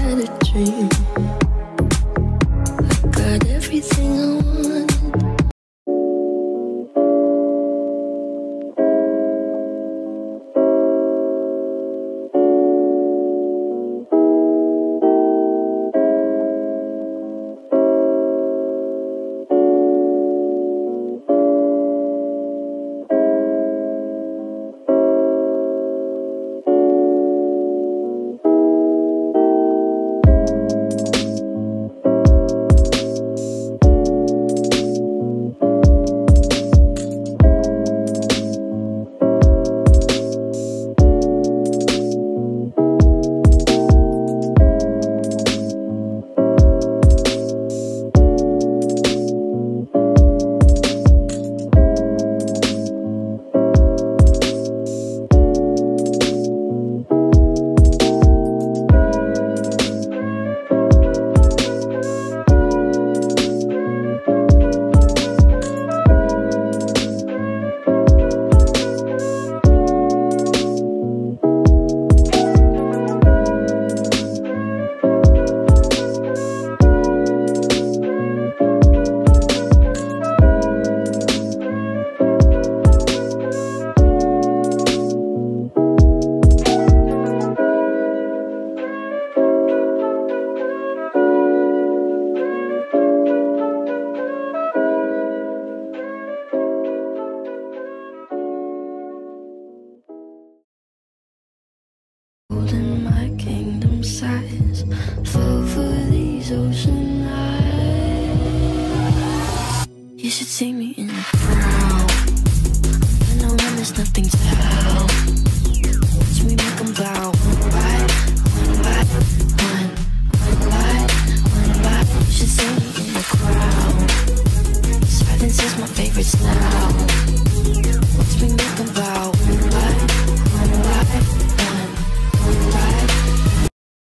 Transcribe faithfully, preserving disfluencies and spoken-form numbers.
had a dream. I got everything I wanted. Holding my kingdom size, fell for these ocean eyes. You should see me in the crowd. I know when there's nothing to help. Watch me make them bow. One by one by one, one by one by. You should see me in the crowd. Silence is my favorite sound. Watch me make them bow.